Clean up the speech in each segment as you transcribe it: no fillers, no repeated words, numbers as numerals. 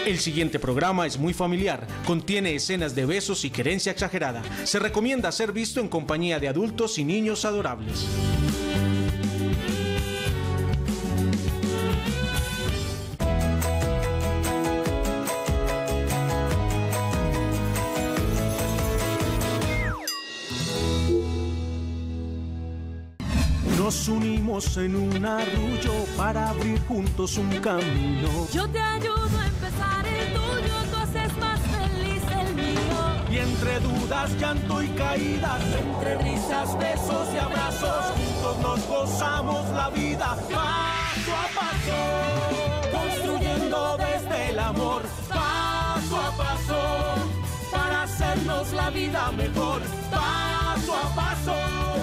El siguiente programa es muy familiar, contiene escenas de besos y querencia exagerada. Se recomienda ser visto en compañía de adultos y niños adorables. Nos unimos en un arrullo para abrir juntos un camino. Yo te ayudo a empezar el tuyo, tú haces más feliz el mío. Y entre dudas, llanto y caídas, entre risas, besos y abrazos, juntos nos gozamos la vida paso a paso, construyendo desde el amor paso a paso, para hacernos la vida mejor paso a paso,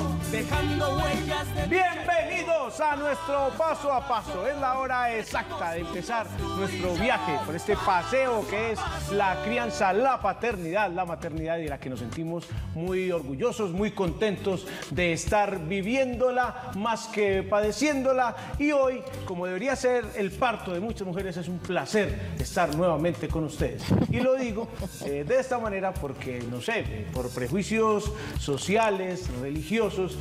dejando huellas de... Bienvenidos a nuestro paso a paso. Es la hora exacta de empezar nuestro viaje por este paseo que es la crianza, la paternidad, la maternidad, y de la que nos sentimos muy orgullosos, muy contentos de estar viviéndola más que padeciéndola. Y hoy, como debería ser el parto de muchas mujeres, es un placer estar nuevamente con ustedes. Y lo digo de esta manera porque, no sé, por prejuicios sociales, religiosos,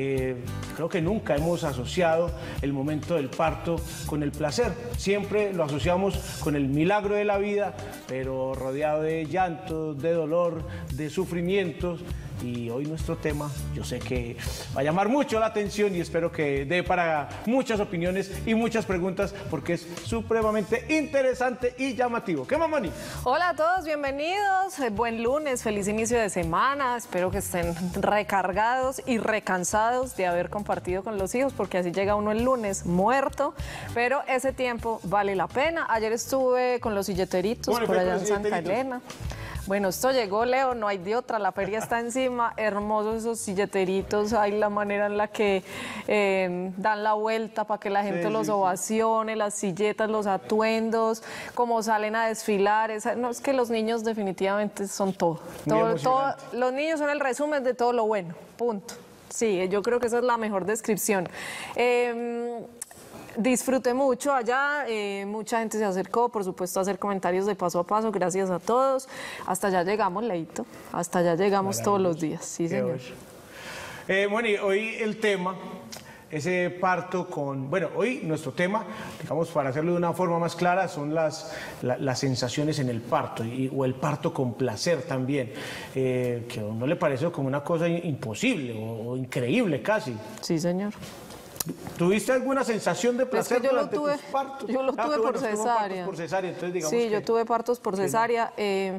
creo que nunca hemos asociado el momento del parto con el placer. Siempre lo asociamos con el milagro de la vida, pero rodeado de llantos, de dolor, de sufrimientos. Y hoy nuestro tema, yo sé que va a llamar mucho la atención y espero que dé para muchas opiniones y muchas preguntas porque es supremamente interesante y llamativo. ¿Qué, mamani? Hola a todos, bienvenidos. Buen lunes, feliz inicio de semana. Espero que estén recargados y recansados de haber compartido con los hijos, porque así llega uno el lunes muerto, pero ese tiempo vale la pena. Ayer estuve con los silleteritos por allá en Santa Elena. Bueno, esto llegó, Leo, no hay de otra, la feria está encima, hermosos esos silleteritos, hay la manera en la que dan la vuelta para que la gente los ovacione, las silletas, los atuendos, cómo salen a desfilar, no, es que los niños definitivamente son todo, los niños son el resumen de todo lo bueno, punto. Sí, yo creo que esa es la mejor descripción. Disfruté mucho allá, mucha gente se acercó, por supuesto, a hacer comentarios de paso a paso, gracias a todos. Hasta allá llegamos, Leito, hasta allá llegamos todos los días, sí, señor. Bueno, y hoy el tema, ese parto con... Bueno, hoy nuestro tema, digamos, para hacerlo de una forma más clara, son las sensaciones en el parto, o el parto con placer también, que a uno le parece como una cosa imposible o increíble casi. Sí, señor. ¿Tuviste alguna sensación de placer durante tus partos? Yo lo tuve por cesárea. Partos por cesárea, entonces digamos sí, yo tuve partos por cesárea.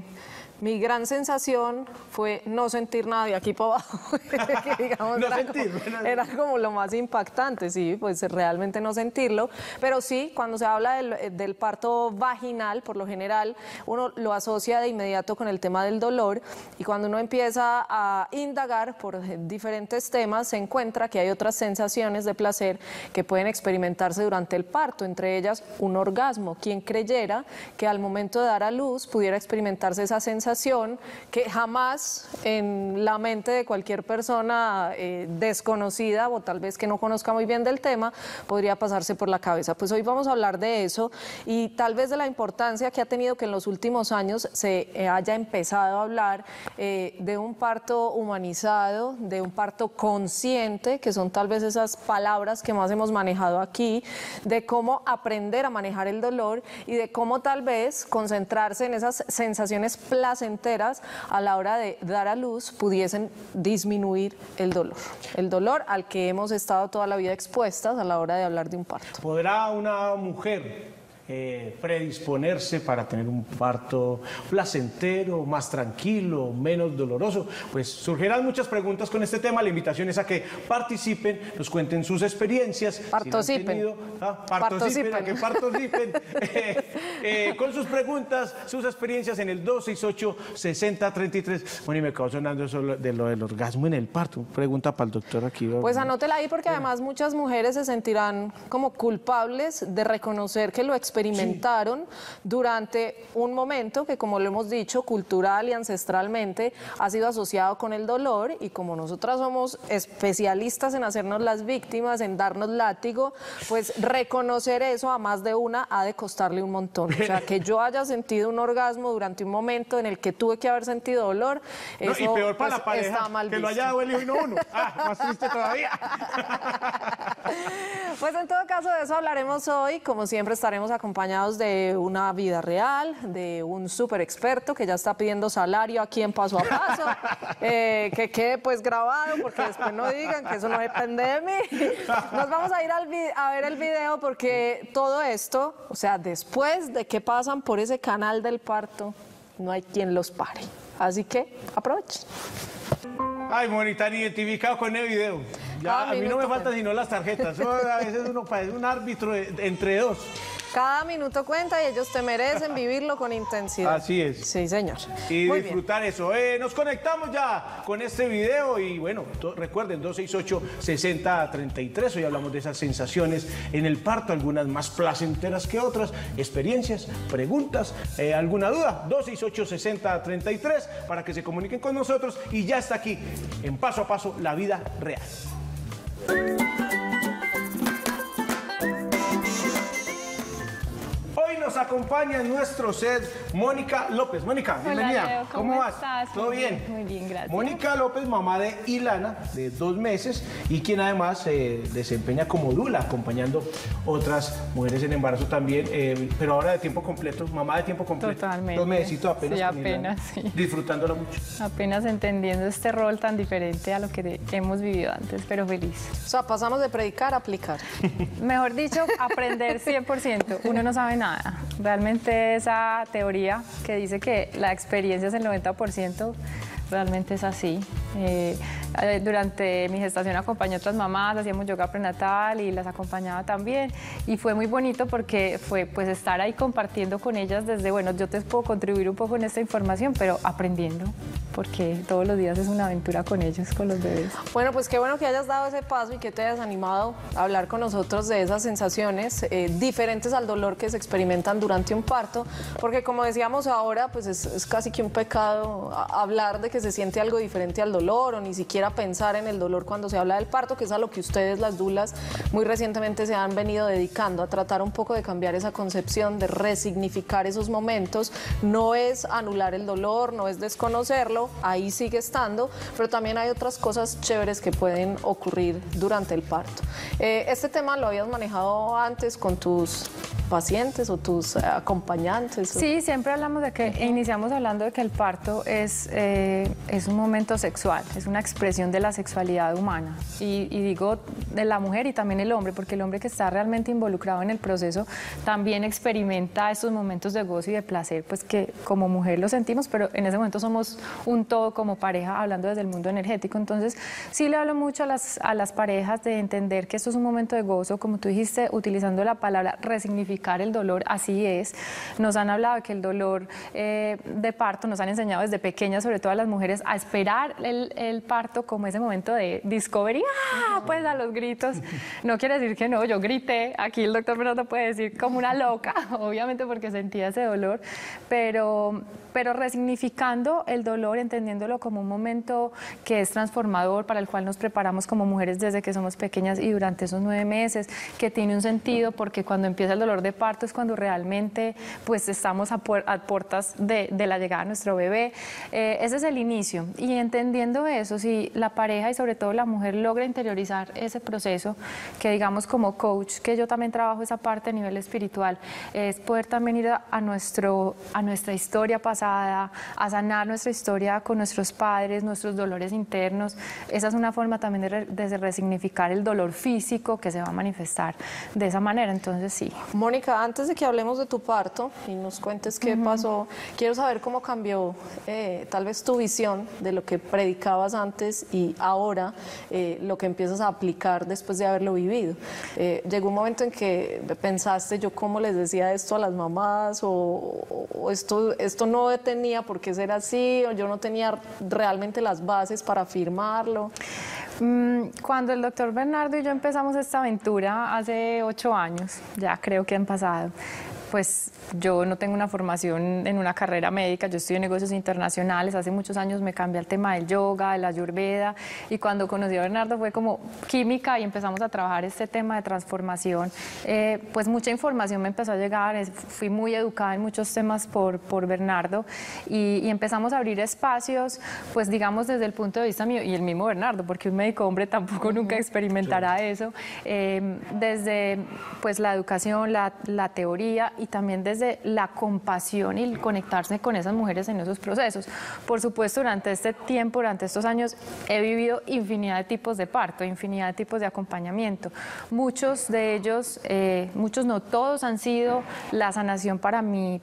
Mi gran sensación fue no sentir nada de aquí para abajo. Digamos, no era como lo más impactante, sí, pues realmente no sentirlo. Pero sí, cuando se habla del parto vaginal, por lo general, uno lo asocia de inmediato con el tema del dolor. Y cuando uno empieza a indagar por diferentes temas, se encuentra que hay otras sensaciones de placer que pueden experimentarse durante el parto, entre ellas un orgasmo. Quien creyera que al momento de dar a luz pudiera experimentarse esa sensación que jamás en la mente de cualquier persona desconocida o tal vez que no conozca muy bien del tema podría pasarse por la cabeza. Pues hoy vamos a hablar de eso y tal vez de la importancia que ha tenido que en los últimos años se haya empezado a hablar de un parto humanizado, de un parto consciente, que son tal vez esas palabras que más hemos manejado aquí, de cómo aprender a manejar el dolor y de cómo tal vez concentrarse en esas sensaciones placenteras a la hora de dar a luz pudiesen disminuir el dolor al que hemos estado toda la vida expuestas a la hora de hablar de un parto. ¿Podrá una mujer predisponerse para tener un parto placentero, más tranquilo, menos doloroso? Pues surgirán muchas preguntas con este tema. La invitación es a que participen, nos cuenten sus experiencias. Participen. Con sus preguntas, sus experiencias en el 268-6033. Bueno, y me acabó sonando eso de lo del orgasmo en el parto. Pregunta para el doctor aquí. Pues anótela ahí porque además muchas mujeres se sentirán como culpables de reconocer que lo experimentaron experimentaron durante un momento que, como lo hemos dicho, cultural y ancestralmente ha sido asociado con el dolor, y como nosotras somos especialistas en hacernos las víctimas, en darnos látigo, pues reconocer eso a más de una ha de costarle un montón. O sea, que yo haya sentido un orgasmo durante un momento en el que tuve que haber sentido dolor, No, eso y peor para pues, la pareja, está mal que lo visto. haya dado él y no uno. Más triste todavía. Pues en todo caso de eso hablaremos hoy. Como siempre estaremos acompañados de una vida real, de un súper experto que ya está pidiendo salario aquí en Paso a Paso, que quede pues grabado porque después no digan que eso no depende de mí. Nos vamos a ir a ver el video porque todo esto, o sea, después de que pasan por ese canal del parto, no hay quien los pare. Así que aprovechen. Ay, Moni, tan identificado con el video. Ya, a mí no me faltan sino las tarjetas. Eso, a veces uno parece un árbitro entre dos. Cada minuto cuenta y ellos te merecen vivirlo con intensidad. Así es. Sí, señor. Y Muy disfrutar eso. Nos conectamos ya con este video y bueno, recuerden 268-6033. Hoy hablamos de esas sensaciones en el parto, algunas más placenteras que otras, experiencias, preguntas, alguna duda. 268-6033 para que se comuniquen con nosotros y ya está aquí en Paso a Paso la vida real. Hoy nos acompaña en nuestro set Mónica López. Mónica, bienvenida. Hola, Leo, ¿cómo vas? estás? ¿Todo bien? Muy bien, gracias. Mónica López, mamá de Ilana, de 2 meses, y quien además se desempeña como dula, acompañando otras mujeres en embarazo también, pero ahora de tiempo completo, mamá de tiempo completo. Totalmente. 2 mesecitos apenas. Sí, con Ilana, apenas, sí. disfrutándola mucho. Apenas entendiendo este rol tan diferente a lo que hemos vivido antes, pero feliz. O sea, pasamos de predicar a aplicar. Mejor dicho, aprender 100%. Uno no sabe nada. Realmente esa teoría que dice que la experiencia es el 90%, realmente es así. Durante mi gestación acompañé a otras mamás, hacíamos yoga prenatal y las acompañaba también, y fue muy bonito porque fue pues estar ahí compartiendo con ellas desde, bueno, yo te puedo contribuir un poco en esta información, pero aprendiendo, porque todos los días es una aventura con ellos, con los bebés. Bueno, pues qué bueno que hayas dado ese paso y que te hayas animado a hablar con nosotros de esas sensaciones diferentes al dolor que se experimentan durante un parto, porque como decíamos ahora, pues es casi que un pecado hablar de que se siente algo diferente al dolor o ni siquiera pensar en el dolor cuando se habla del parto, que es a lo que ustedes, las dulas, muy recientemente se han venido dedicando, a tratar un poco de cambiar esa concepción, de resignificar esos momentos. No es anular el dolor, no es desconocerlo, ahí sigue estando, pero también hay otras cosas chéveres que pueden ocurrir durante el parto. Este tema lo habías manejado antes con tus pacientes o tus acompañantes. Sí, siempre hablamos de que, iniciamos hablando de que el parto es un momento sexual, es una expresión de la sexualidad humana, y digo de la mujer y también el hombre, porque el hombre que está realmente involucrado en el proceso también experimenta estos momentos de gozo y de placer, pues que como mujer lo sentimos, pero en ese momento somos un todo como pareja, hablando desde el mundo energético. Entonces sí le hablo mucho a las parejas de entender que esto es un momento de gozo, como tú dijiste, utilizando la palabra resignificar el dolor, así es. Nos han hablado de que el dolor de parto, nos han enseñado desde pequeñas, sobre todo a las mujeres, a esperar el parto como ese momento de discovery, pues a los gritos. No quiere decir que no, yo grité, aquí el doctor Fernando puede decir como una loca, obviamente porque sentía ese dolor, pero resignificando el dolor, entendiéndolo como un momento que es transformador, para el cual nos preparamos como mujeres desde que somos pequeñas y durante esos 9 meses, que tiene un sentido porque cuando empieza el dolor de parto es cuando realmente pues estamos a puertas de la llegada de nuestro bebé. Ese es el inicio, y entendiendo eso, si la pareja y sobre todo la mujer logra interiorizar ese proceso, que digamos como coach, que yo también trabajo esa parte a nivel espiritual, es poder también ir a nuestra historia pasada, a sanar nuestra historia con nuestros padres, nuestros dolores internos. Esa es una forma también de resignificar el dolor físico que se va a manifestar de esa manera. Entonces sí. Mónica, antes de que hablemos de tu parto y nos cuentes qué pasó, quiero saber cómo cambió tal vez tu visión de lo que predicabas antes y ahora lo que empiezas a aplicar después de haberlo vivido. Llegó un momento en que pensaste, yo cómo les decía esto a las mamás, o esto no tenía por qué ser así, o yo no tenía realmente las bases para afirmarlo. Cuando el doctor Bernardo y yo empezamos esta aventura hace 8 años, ya creo que han pasado, pues yo no tengo una formación en una carrera médica, yo estudio negocios internacionales, hace muchos años me cambié al tema del yoga, de la ayurveda, y cuando conocí a Bernardo fue como química y empezamos a trabajar este tema de transformación, pues mucha información me empezó a llegar, fui muy educada en muchos temas por Bernardo y empezamos a abrir espacios, pues digamos desde el punto de vista mío y el mismo Bernardo, porque un médico hombre tampoco nunca experimentará eso, desde pues la educación, la teoría, y también desde la compasión y el conectarse con esas mujeres en esos procesos. Por supuesto, durante este tiempo, durante estos años, he vivido infinidad de tipos de parto, infinidad de tipos de acompañamiento. Muchos de ellos, muchos no todos, han sido la sanación para mi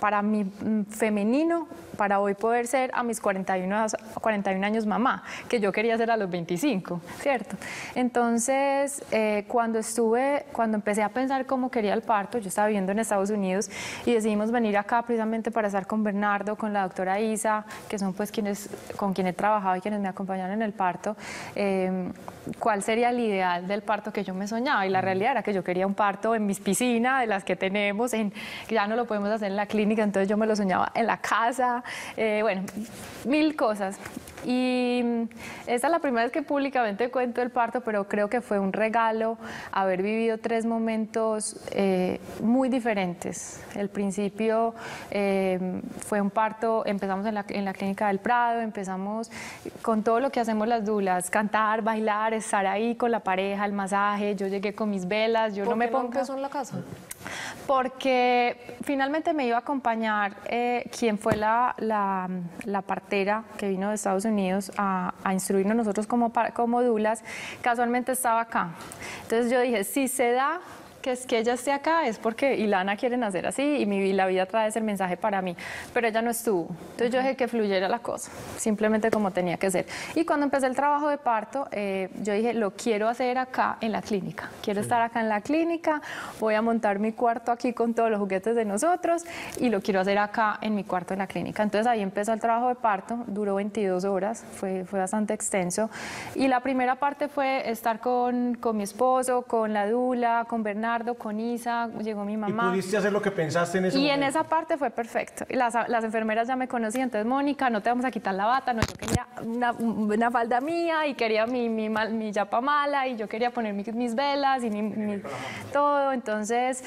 femenino, para hoy poder ser a mis 41 años mamá, que yo quería ser a los 25, ¿cierto? Entonces, cuando empecé a pensar cómo quería el parto, yo estaba viviendo en Estados Unidos y decidimos venir acá precisamente para estar con Bernardo, con la doctora Isa, que son pues con quienes he trabajado y quienes me acompañaron en el parto, cuál sería el ideal del parto que yo me soñaba, y la realidad era que yo quería un parto en mis piscinas, de las que tenemos, ya no lo podemos hacer en la clínica, entonces yo me lo soñaba en la casa, bueno, 1000 cosas. Y esta es la primera vez que públicamente cuento el parto, pero creo que fue un regalo haber vivido 3 momentos muy diferentes. El principio fue un parto, empezamos en la clínica del Prado, empezamos con todo lo que hacemos las dulas, cantar, bailar, estar ahí con la pareja, el masaje, yo llegué con mis velas, yo no me pongo... ¿Por qué no empezó en la casa? Porque finalmente me iba a acompañar quien fue la partera que vino de Estados Unidos a instruirnos nosotros como dulas, casualmente estaba acá. Entonces yo dije, si se da que es que ella esté acá es porque Ilana quiere nacer así y la vida trae ese mensaje para mí, pero ella no estuvo. Entonces yo dejé que fluyera la cosa, simplemente como tenía que ser. Y cuando empecé el trabajo de parto, yo dije, lo quiero hacer acá en la clínica. Quiero estar acá en la clínica, voy a montar mi cuarto aquí con todos los juguetes de nosotros y lo quiero hacer acá en mi cuarto en la clínica. Entonces ahí empezó el trabajo de parto, duró 22 horas, fue bastante extenso. Y la primera parte fue estar con mi esposo, con la dula, con Bernardo, con Isa, llegó mi mamá. ¿Y pudiste hacer lo que pensaste en ese momento? Y en esa parte fue perfecto. Las enfermeras ya me conocían, entonces, Mónica, no te vamos a quitar la bata, no, yo quería una falda mía y quería mi yapa mala y yo quería poner mis velas y todo. Entonces,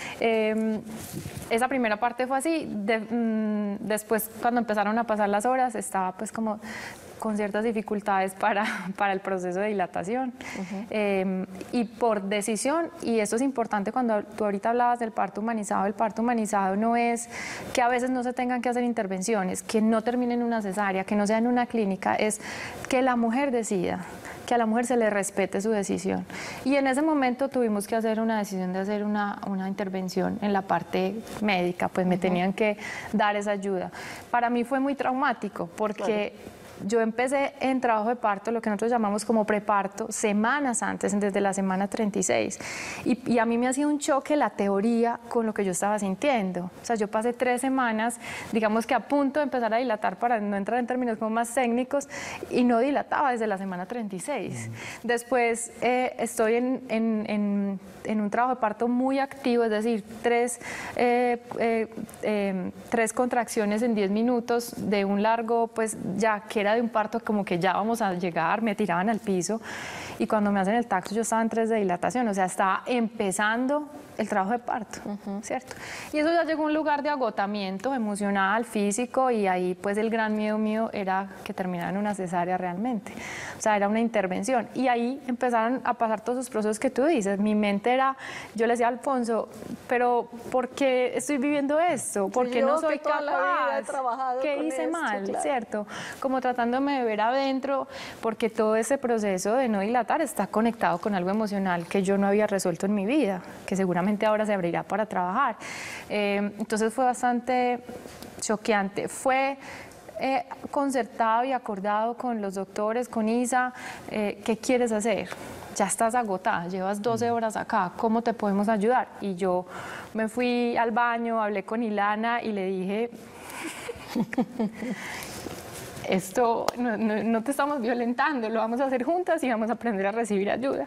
esa primera parte fue así. Después, cuando empezaron a pasar las horas, estaba pues como con ciertas dificultades para el proceso de dilatación. Y por decisión, y esto es importante cuando tú ahorita hablabas del parto humanizado, el parto humanizado no es que a veces no se tengan que hacer intervenciones, que no terminen en una cesárea, que no sea en una clínica, es que la mujer decida, que a la mujer se le respete su decisión. Y en ese momento tuvimos que hacer una decisión de hacer una intervención en la parte médica, pues me tenían que dar esa ayuda. Para mí fue muy traumático porque... Claro. Yo empecé en trabajo de parto, lo que nosotros llamamos como preparto, semanas antes, desde la semana 36. Y a mí me hacía un choque la teoría con lo que yo estaba sintiendo. O sea, yo pasé 3 semanas, digamos que a punto de empezar a dilatar, para no entrar en términos como más técnicos, y no dilataba desde la semana 36. Después estoy en un trabajo de parto muy activo, es decir, 3 contracciones en 10 minutos de un largo, pues ya que era de un parto como que ya vamos a llegar, me tiraban al piso y cuando me hacen el taxo yo estaba en 3 de dilatación, o sea, estaba empezando el trabajo de parto, ¿cierto? Y eso ya llegó a un lugar de agotamiento emocional, físico, y ahí pues el gran miedo mío era que terminara en una cesárea realmente, o sea, era una intervención. Y ahí empezaron a pasar todos esos procesos que tú dices. Mi mente era, yo le decía a Alfonso, pero ¿por qué estoy viviendo esto? ¿Por qué no soy capaz? ¿Qué hice mal? Claro. ¿Cierto? Como tratándome de ver adentro, porque todo ese proceso de no dilatar está conectado con algo emocional que yo no había resuelto en mi vida, que seguramente ahora se abrirá para trabajar. Entonces fue bastante choqueante. Fue concertado y acordado con los doctores, con Isa, ¿qué quieres hacer? Ya estás agotada, llevas 12 horas acá, ¿cómo te podemos ayudar? Y yo me fui al baño, hablé con Ilana y le dije... esto no te estamos violentando, lo vamos a hacer juntas y vamos a aprender a recibir ayuda.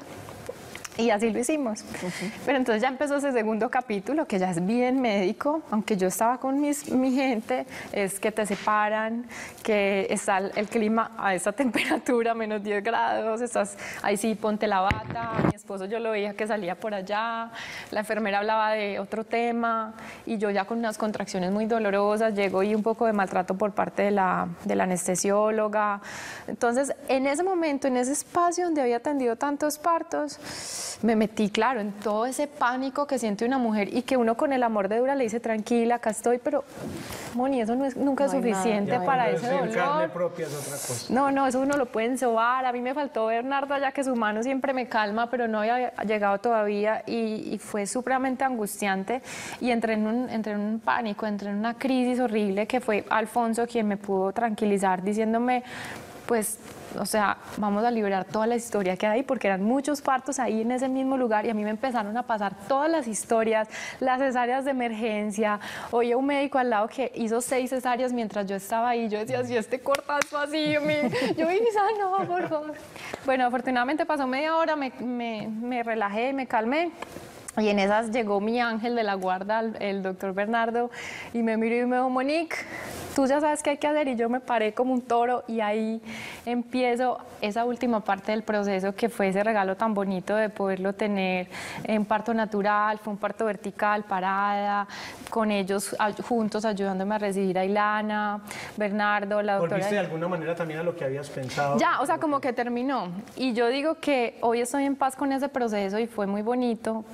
Y así lo hicimos. Pero entonces ya empezó ese segundo capítulo, que ya es bien médico, aunque yo estaba con mi gente, es que te separan, que está el clima a esa temperatura, menos 10 grados, estás ahí sí, ponte la bata. Mi esposo yo lo veía que salía por allá, la enfermera hablaba de otro tema, y yo ya con unas contracciones muy dolorosas, llego y un poco de maltrato por parte de la anestesióloga. Entonces, en ese momento, en ese espacio donde había atendido tantos partos, me metí, claro, en todo ese pánico que siente una mujer y que uno con el amor de Dura le dice, tranquila, acá estoy, pero, Moni, eso nunca es suficiente para ese dolor. Carne propia es otra cosa. No, eso uno lo puede ensobar. A mí me faltó Bernardo allá, que su mano siempre me calma, pero no había llegado todavía y fue supremamente angustiante y entré en un pánico, entré en una crisis horrible, que fue Alfonso quien me pudo tranquilizar diciéndome, pues, o sea, vamos a liberar toda la historia que hay, porque eran muchos partos ahí en ese mismo lugar y a mí me empezaron a pasar todas las historias, las cesáreas de emergencia. Oía un médico al lado que hizo 6 cesáreas mientras yo estaba ahí. Yo decía, si este cortazo así, yo, Isa, no, por favor. Bueno, afortunadamente pasó media hora, me relajé, me calmé. Y en esas llegó mi ángel de la guarda, el doctor Bernardo, y me miró y me dijo, Monique, tú ya sabes qué hay que hacer. Y yo me paré como un toro y ahí empiezo esa última parte del proceso, que fue ese regalo tan bonito de poderlo tener en parto natural. Fue un parto vertical, parada, con ellos juntos ayudándome a recibir a Ilana, Bernardo, la doctora. ¿Volviste de alguna manera también a lo que habías pensado? Ya, o sea, como que terminó. Y yo digo que hoy estoy en paz con ese proceso y fue muy bonito.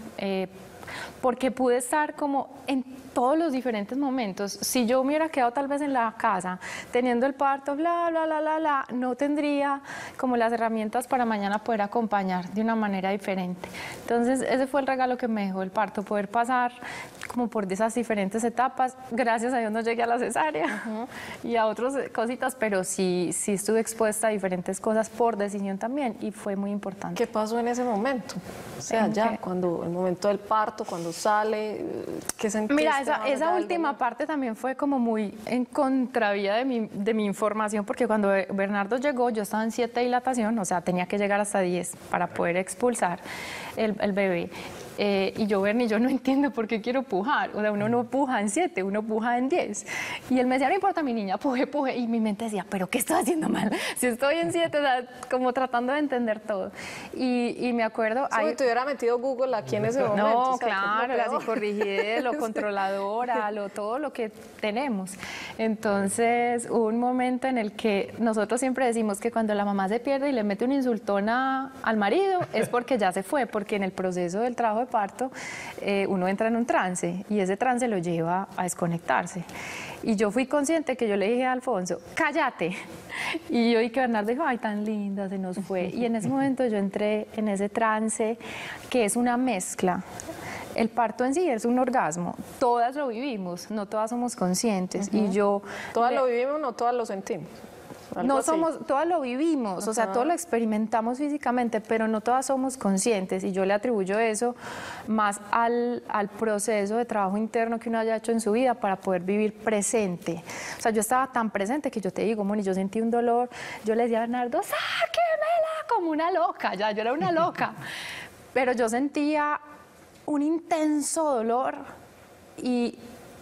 Porque pude estar como en todos los diferentes momentos. Si yo me hubiera quedado tal vez en la casa teniendo el parto, no tendría como las herramientas para mañana poder acompañar de una manera diferente. Entonces ese fue el regalo que me dejó el parto, poder pasar como por esas diferentes etapas. Gracias a Dios no llegué a la cesárea y a otras cositas, pero sí estuve expuesta a diferentes cosas por decisión también y fue muy importante. ¿Qué pasó en ese momento? O sea, ya, cuando el momento del parto, cuando sale, ¿qué sentiste? Mira, esa última parte también fue como muy en contravía de mi información, porque cuando Bernardo llegó, yo estaba en 7 de dilatación, o sea, tenía que llegar hasta 10 para poder expulsar el bebé. Y yo no entiendo por qué quiero pujar. O sea, uno no puja en 7, uno puja en 10. Y él me decía, no importa, mi niña, puje. Y mi mente decía, ¿pero qué estoy haciendo mal? Si estoy en 7, o sea, como tratando de entender todo. Y me acuerdo... Si te hubiera metido Google aquí en ese momento. No, o sea, claro, la psicorrigidez, lo controladora, todo lo que tenemos. Entonces, hubo un momento en el que nosotros siempre decimos que cuando la mamá se pierde y le mete un insultón al marido, es porque ya se fue, porque en el proceso del trabajo de parto, uno entra en un trance y ese trance lo lleva a desconectarse. Y yo fui consciente que yo le dije a Alfonso, cállate. Y yo vi que Bernardo dijo, ay, tan linda, se nos fue. Y en ese momento yo entré en ese trance, que es una mezcla. El parto en sí es un orgasmo, todas lo vivimos, no todas somos conscientes. Y yo... Todas lo vivimos, no todas lo sentimos. No somos, todas lo vivimos, o sea, todos lo experimentamos físicamente, pero no todas somos conscientes, y yo le atribuyo eso más al proceso de trabajo interno que uno haya hecho en su vida para poder vivir presente. O sea, yo estaba tan presente que yo te digo, Moni, yo sentí un dolor, yo le decía a Bernardo, sáquemela, como una loca, ya, yo era una loca, pero yo sentía un intenso dolor y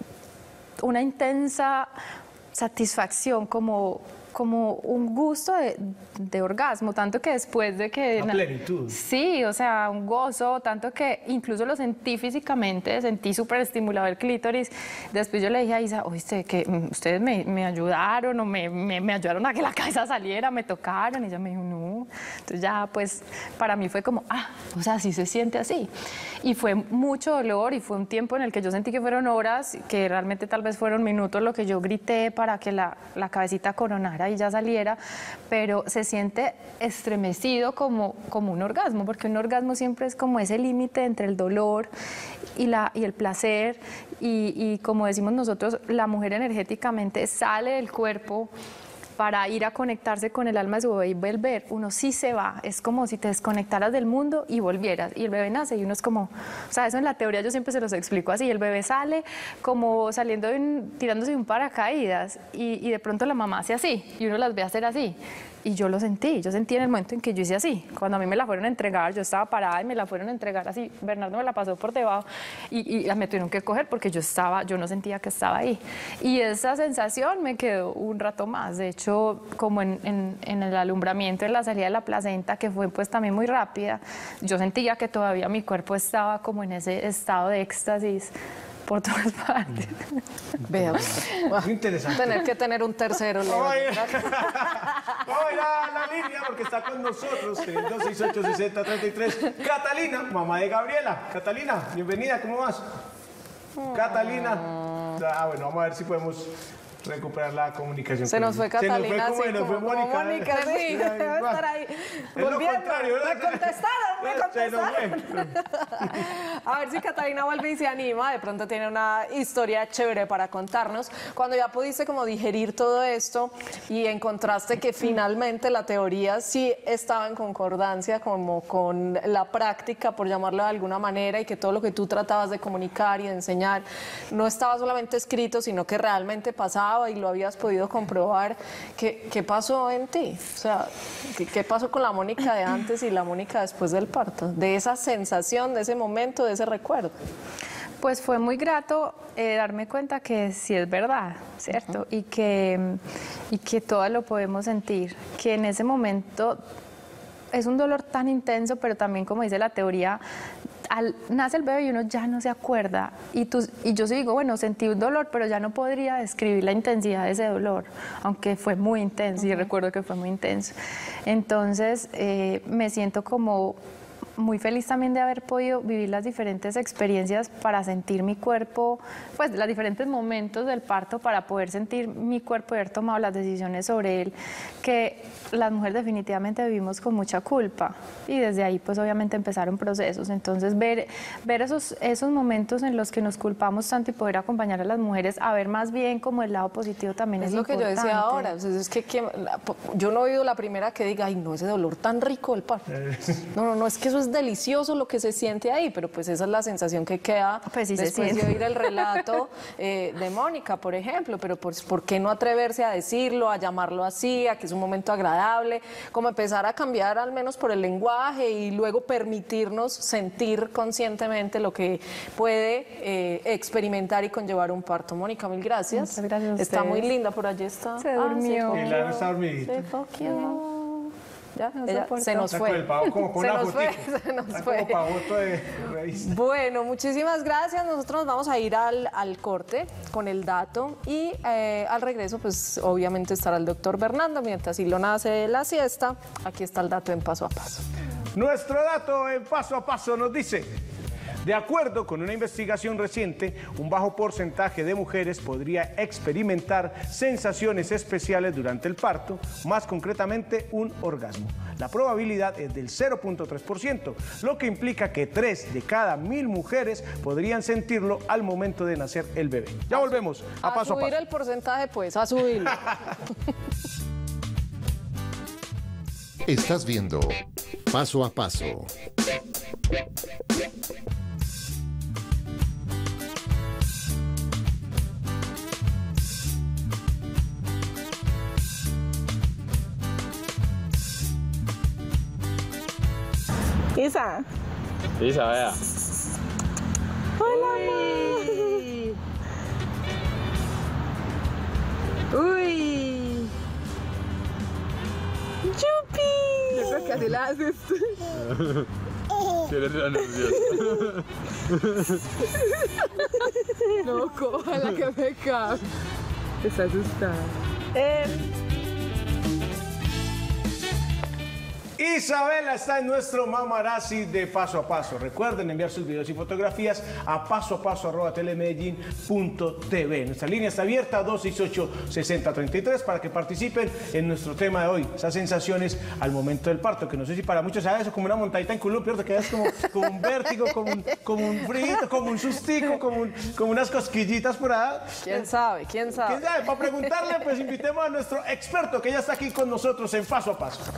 una intensa satisfacción, como un gusto de orgasmo, tanto que después de que... Una plenitud. Sí, o sea, un gozo, tanto que incluso lo sentí físicamente, sentí súper estimulado el clítoris. Después yo le dije a Isa, oíste, que ustedes me ayudaron, o me ayudaron a que la cabeza saliera, me tocaron, y ella me dijo, no. Entonces ya, pues, para mí fue como, o sea, sí se siente así. Y fue mucho dolor, y fue un tiempo en el que yo sentí que fueron horas, que realmente tal vez fueron minutos lo que yo grité para que la cabecita coronara y ya saliera, pero se siente estremecido como un orgasmo, porque un orgasmo siempre es como ese límite entre el dolor y el placer, y como decimos nosotros, la mujer energéticamente sale del cuerpo para ir a conectarse con el alma de su bebé y volver, uno sí se va, es como si te desconectaras del mundo y volvieras, y el bebé nace y uno es como, o sea, eso en la teoría yo siempre se los explico así, el bebé sale como saliendo tirándose de un paracaídas y de pronto la mamá hace así y uno las ve hacer así. Y yo lo sentí, yo sentí en el momento en que yo hice así. Cuando a mí me la fueron a entregar, yo estaba parada y me la fueron a entregar así. Bernardo me la pasó por debajo y me tuvieron que coger porque yo no sentía que estaba ahí. Y esa sensación me quedó un rato más. De hecho, como en el alumbramiento, en la salida de la placenta, que fue pues también muy rápida, yo sentía que todavía mi cuerpo estaba como en ese estado de éxtasis por todas partes. Vea, Muy interesante. tener que tener un tercero. Vamos a ir a la línea porque está con nosotros en el 268-6033 Catalina, mamá de Gabriela. Catalina, bienvenida, ¿cómo vas? Catalina. Bueno, vamos a ver si podemos recuperar la comunicación. Se nos fue Catalina, se nos fue Mónica. Mónica, sí, debe estar ahí. Es lo Volviendo. contrario, ¿verdad? Me contestaron. Se nos fue. A ver si Catalina vuelve y se anima, de pronto tiene una historia chévere para contarnos. Cuando ya pudiste como digerir todo esto y encontraste que finalmente la teoría sí estaba en concordancia como con la práctica, por llamarlo de alguna manera, y que todo lo que tú tratabas de comunicar y de enseñar no estaba solamente escrito, sino que realmente pasaba y lo habías podido comprobar, ¿qué pasó en ti? O sea, ¿qué pasó con la Mónica de antes y la Mónica después del parto? De esa sensación, de ese momento, de ese recuerdo. Pues fue muy grato darme cuenta que sí es verdad, ¿cierto? Y que todo lo podemos sentir, que en ese momento es un dolor tan intenso, pero también, como dice la teoría, nace el bebé y uno ya no se acuerda. Y yo sí digo, bueno, sentí un dolor, pero ya no podría describir la intensidad de ese dolor, aunque fue muy intenso, y recuerdo que fue muy intenso. Entonces, me siento como muy feliz también de haber podido vivir las diferentes experiencias para sentir mi cuerpo, pues los diferentes momentos del parto para poder sentir mi cuerpo y haber tomado las decisiones sobre él, que las mujeres definitivamente vivimos con mucha culpa, y desde ahí pues obviamente empezaron procesos. Entonces ver esos momentos en los que nos culpamos tanto y poder acompañar a las mujeres a ver más bien como el lado positivo también es lo importante. que yo decía ahora, o sea, es que yo no he oído la primera que diga, ay no, ese dolor tan rico del parto. No, es que eso es delicioso lo que se siente ahí, pero pues esa es la sensación que queda pues sí, después de oír el relato de Mónica, por ejemplo. Pero pues, ¿por qué no atreverse a decirlo, a llamarlo así, a que es un momento agradable, como empezar a cambiar al menos por el lenguaje y luego permitirnos sentir conscientemente lo que puede experimentar y conllevar un parto? Mónica, mil gracias. Muchas gracias a Está ustedes. muy linda, por allí está. Se durmió. Y la está dormidita. Se foqueó. Ya, No ella soportó. se nos Está fue. con el pavo como con Se una nos fue, fotico. se nos Está fue. como pavoto de revista. Bueno, muchísimas gracias. Nosotros nos vamos a ir al corte con el dato y al regreso, pues obviamente estará el doctor Bernardo mientras Ilona hace la siesta. Aquí está el dato en Paso a Paso. Nuestro dato en Paso a Paso nos dice: de acuerdo con una investigación reciente, un bajo porcentaje de mujeres podría experimentar sensaciones especiales durante el parto, más concretamente un orgasmo. La probabilidad es del 0.3%, lo que implica que 3 de cada 1000 mujeres podrían sentirlo al momento de nacer el bebé. Ya volvemos a Paso a subir Paso. el porcentaje, pues, a subirlo. Estás viendo Paso a Paso. Isa. Isa, vea. Hola, Uy. Chupi. Yo creo que así la haces. ¿Quieres la nerviosa? No, ojalá que me cabe. Está asustada. Isabela está en nuestro Mamarazzi de Paso a Paso. Recuerden enviar sus videos y fotografías a pasoapaso@telemedellin.tv. Nuestra línea está abierta 268-6033 para que participen en nuestro tema de hoy. Esas sensaciones al momento del parto, que no sé si para muchos sea eso como una montadita en columpio, te quedas como un vértigo, como un frío, como un sustico, como unas cosquillitas por ahí. ¿Quién sabe? ¿Quién sabe? ¿Quién sabe? Para preguntarle, pues invitemos a nuestro experto que ya está aquí con nosotros en Paso a Paso.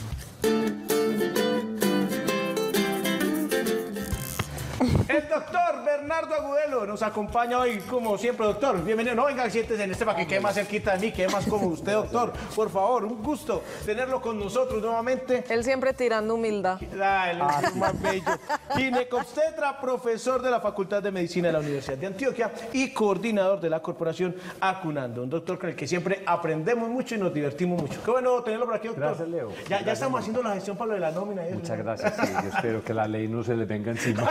El doctor Bernardo Agudelo nos acompaña hoy, como siempre, doctor. Bienvenido. No, venga, siéntese en este para que quede más cerquita de mí, quede más como usted, doctor. Por favor, un gusto tenerlo con nosotros nuevamente. Él siempre tirando humildad. Él es más bello. Ginecobstetra, profesor de la Facultad de Medicina de la Universidad de Antioquia y coordinador de la corporación Acunando. Un doctor con el que siempre aprendemos mucho y nos divertimos mucho. Qué bueno tenerlo por aquí, doctor. Gracias, Leo. Ya estamos haciendo la gestión para lo de la nómina. Muchas gracias. Sí, yo espero que la ley no se le venga encima.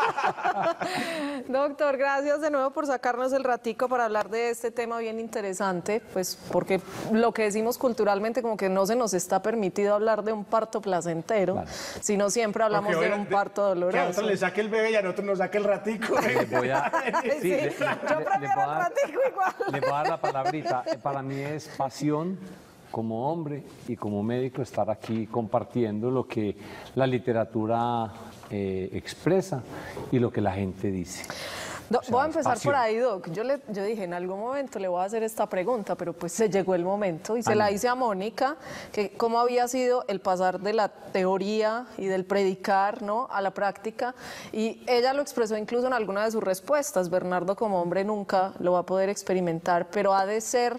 Doctor, gracias de nuevo por sacarnos el ratico para hablar de este tema bien interesante, pues porque lo que decimos culturalmente como que no se nos está permitido hablar de un parto placentero, claro, sino siempre hablamos de un parto doloroso. Que a nosotros le saque el bebé y a nosotros nos saque el ratico. Yo prefiero el ratico igual. Le voy a dar la palabrita. Para mí es pasión como hombre y como médico estar aquí compartiendo lo que la literatura expresa y lo que la gente dice. Voy a empezar por ahí, Doc. Yo dije, en algún momento le voy a hacer esta pregunta, pero pues se llegó el momento y se la hice a Mónica, que cómo había sido el pasar de la teoría y del predicar, ¿no?, a la práctica, y ella lo expresó incluso en alguna de sus respuestas. Bernardo como hombre nunca lo va a poder experimentar, pero ha de ser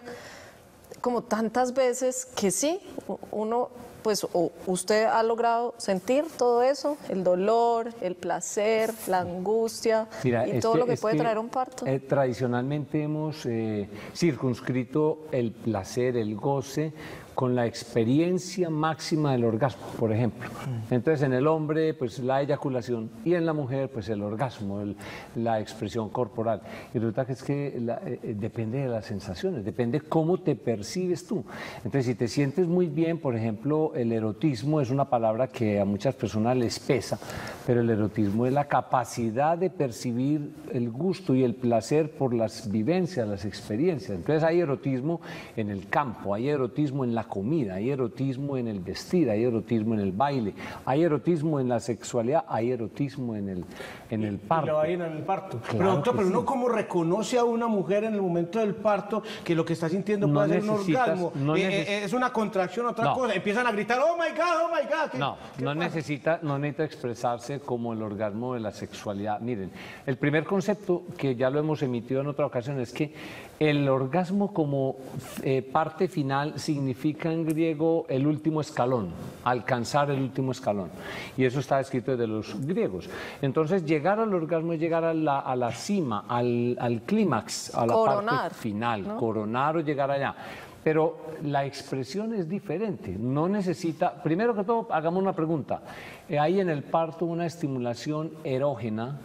como tantas veces que sí, uno... Pues usted ha logrado sentir todo eso, el dolor, el placer, la angustia. Mira, y todo lo que puede traer un parto. Tradicionalmente hemos circunscrito el placer, el goce, con la experiencia máxima del orgasmo, por ejemplo. Entonces, en el hombre, pues la eyaculación, y en la mujer, pues el orgasmo, la expresión corporal. Y resulta que es que depende de las sensaciones, depende cómo te percibes tú. Entonces, si te sientes muy bien, por ejemplo, el erotismo es una palabra que a muchas personas les pesa, pero el erotismo es la capacidad de percibir el gusto y el placer por las vivencias, las experiencias. Entonces, hay erotismo en el campo, hay erotismo en la comida, hay erotismo en el vestir, hay erotismo en el baile, hay erotismo en la sexualidad, hay erotismo en el parto. Y lo hay en el parto. Claro, pero doctor, pero sí. uno cómo reconoce a una mujer en el momento del parto que lo que está sintiendo puede ser un orgasmo, es una contracción, otra cosa, empiezan a gritar, oh my God, no necesita expresarse como el orgasmo de la sexualidad. Miren, el primer concepto que ya lo hemos emitido en otra ocasión es que el orgasmo como parte final significa en griego el último escalón, alcanzar el último escalón. Y eso está escrito desde los griegos. Entonces, llegar al orgasmo es llegar a la cima, al clímax, a la parte final, ¿no? Coronar o llegar allá. Pero la expresión es diferente, no necesita, primero que todo, hagamos una pregunta. ¿Hay en el parto una estimulación erógena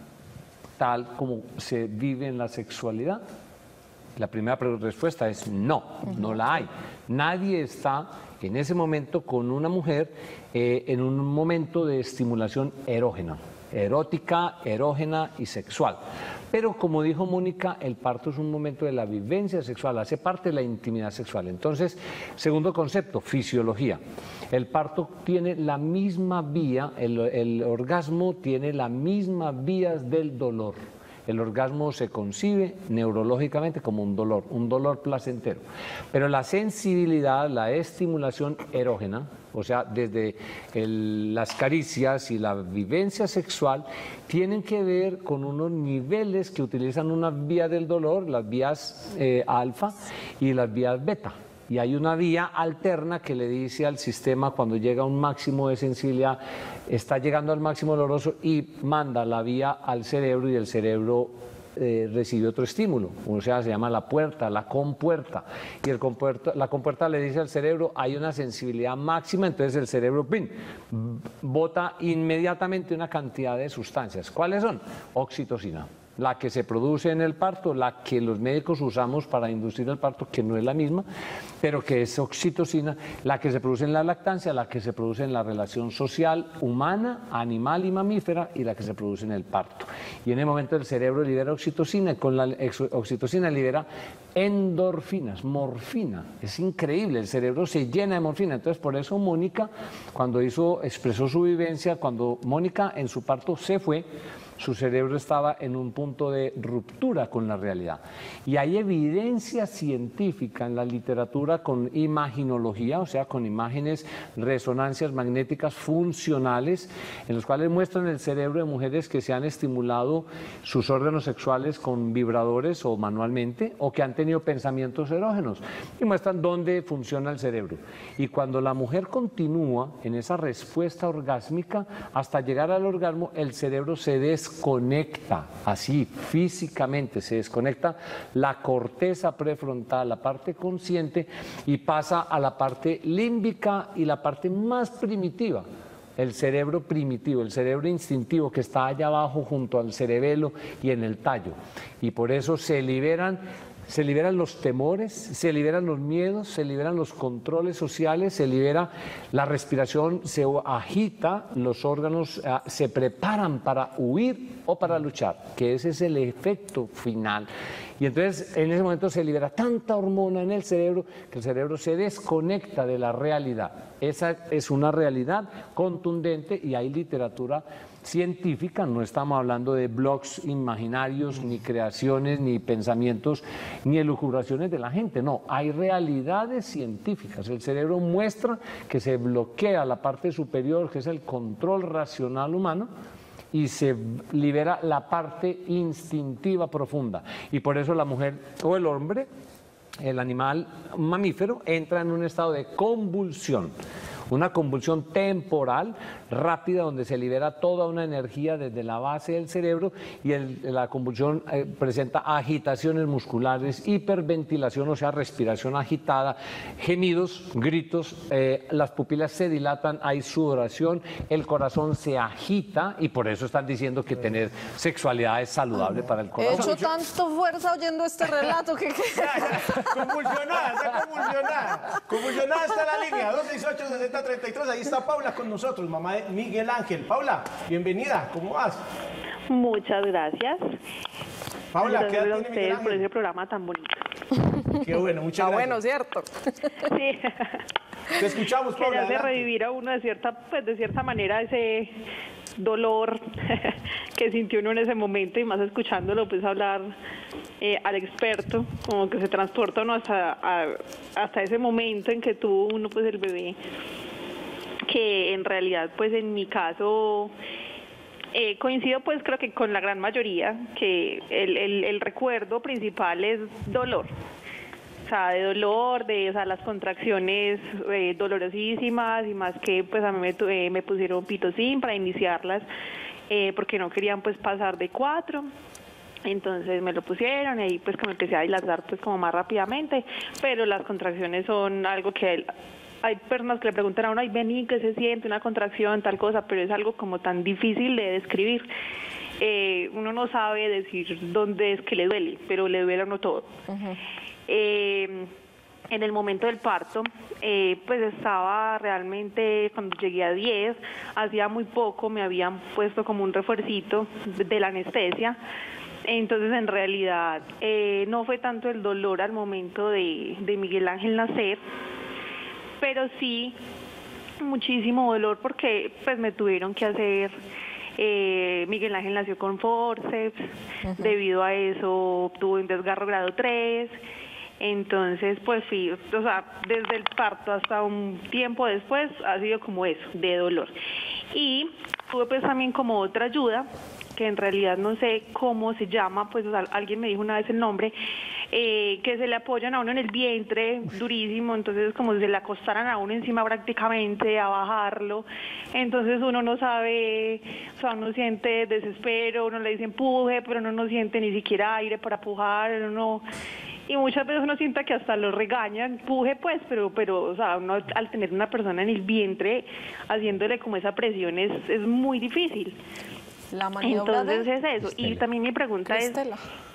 tal como se vive en la sexualidad? La primera respuesta es no, no la hay. Nadie está en ese momento con una mujer en un momento de estimulación erógena, erótica, erógena y sexual. Pero como dijo Mónica, el parto es un momento de la vivencia sexual, hace parte de la intimidad sexual. Entonces, segundo concepto, fisiología. El parto tiene la misma vía, el orgasmo tiene la misma vías del dolor. El orgasmo se concibe neurológicamente como un dolor placentero. Pero la sensibilidad, la estimulación erógena, o sea, desde las caricias y la vivencia sexual, tienen que ver con unos niveles que utilizan una vía del dolor, las vías alfa y las vías beta. Y hay una vía alterna que le dice al sistema cuando llega a un máximo de sensibilidad, está llegando al máximo doloroso y manda la vía al cerebro y el cerebro recibe otro estímulo, o sea, se llama la puerta, la compuerta, y la compuerta le dice al cerebro, hay una sensibilidad máxima, entonces el cerebro bota inmediatamente una cantidad de sustancias. ¿Cuáles son? Oxitocina. la que se produce en el parto, la que los médicos usamos para inducir el parto, que no es la misma, pero que es oxitocina, la que se produce en la lactancia, la que se produce en la relación social humana, animal y mamífera, y la que se produce en el parto. Y en el momento el cerebro libera oxitocina, y con la oxitocina libera endorfinas, morfina. Es increíble, el cerebro se llena de morfina. Entonces, por eso Mónica, cuando expresó su vivencia, cuando Mónica en su parto se fue, su cerebro estaba en un punto de ruptura con la realidad. Y hay evidencia científica en la literatura con imaginología, o sea, con imágenes, resonancias magnéticas funcionales, en los cuales muestran el cerebro de mujeres que se han estimulado sus órganos sexuales con vibradores o manualmente, o que han tenido pensamientos erógenos, y muestran dónde funciona el cerebro. Y cuando la mujer continúa en esa respuesta orgásmica, hasta llegar al orgasmo, el cerebro se desconecta, así físicamente se desconecta la corteza prefrontal, la parte consciente, y pasa a la parte límbica y la parte más primitiva, el cerebro primitivo, el cerebro instintivo que está allá abajo junto al cerebelo y en el tallo. Y por eso se liberan los temores, se liberan los miedos, se liberan los controles sociales, se libera la respiración, se agita, los órganos se preparan para huir o para luchar, que ese es el efecto final. Y entonces en ese momento se libera tanta hormona en el cerebro que el cerebro se desconecta de la realidad. Esa es una realidad contundente y hay literatura científica, no estamos hablando de blogs imaginarios, ni creaciones, ni pensamientos, ni elucubraciones de la gente, no, hay realidades científicas. El cerebro muestra que se bloquea la parte superior, que es el control racional humano, y se libera la parte instintiva profunda. Y por eso la mujer o el hombre, el animal mamífero, entra en un estado de convulsión. Una convulsión temporal, rápida, donde se libera toda una energía desde la base del cerebro, y la convulsión presenta agitaciones musculares, hiperventilación, o sea, respiración agitada, gemidos, gritos, las pupilas se dilatan, hay sudoración, el corazón se agita, y por eso están diciendo que tener sexualidad es saludable para el corazón. He hecho tanto fuerza oyendo este relato que... Convulsionada, está convulsionada. Convulsionada está la línea, 268-6033. Ahí está Paula con nosotros, mamá de Miguel Ángel. Paula, bienvenida, ¿cómo vas? Muchas gracias. Paula, gracias a ustedes por ese programa tan bonito. Qué bueno, muchas gracias. Bueno, ¿cierto? Sí. Te escuchamos, Paula. Que hace revivir a uno de cierta manera ese dolor que sintió uno en ese momento, y más escuchándolo pues hablar al experto, como que se transporta uno hasta ese momento en que tuvo uno pues el bebé, que en realidad pues en mi caso coincido pues creo que con la gran mayoría, que el recuerdo principal es dolor. O sea, de dolor, las contracciones dolorosísimas, y más que pues a mí me pusieron pitocin para iniciarlas, porque no querían pues pasar de 4. Entonces me lo pusieron, y ahí pues que me empecé a dilatar pues como más rápidamente, pero las contracciones son algo que hay personas que le preguntan a uno, ay, vení, ¿qué se siente? Una contracción, tal cosa, pero es algo como tan difícil de describir. Uno no sabe decir dónde es que le duele, pero le duele a uno todo. En el momento del parto, pues estaba realmente, cuando llegué a 10, hacía muy poco me habían puesto como un refuercito de la anestesia. Entonces, en realidad, no fue tanto el dolor al momento de Miguel Ángel nacer, pero sí muchísimo dolor, porque pues me tuvieron que hacer, Miguel Ángel nació con forceps, debido a eso tuvo un desgarro grado 3, entonces pues fui, o sea, desde el parto hasta un tiempo después ha sido como eso, de dolor. Y tuve pues también como otra ayuda, que en realidad no sé cómo se llama, pues o sea, alguien me dijo una vez el nombre, que se le apoyan a uno en el vientre durísimo, entonces como si se le acostaran a uno encima prácticamente a bajarlo, entonces uno no sabe, o sea, uno siente desespero, uno le dice empuje, pero uno no siente ni siquiera aire para empujar, uno no... Y muchas veces uno siente que hasta lo regañan, empuje pues, pero o sea, uno al tener una persona en el vientre haciéndole como esa presión es muy difícil. La maniobra Entonces de es eso. Y también mi pregunta Cristela.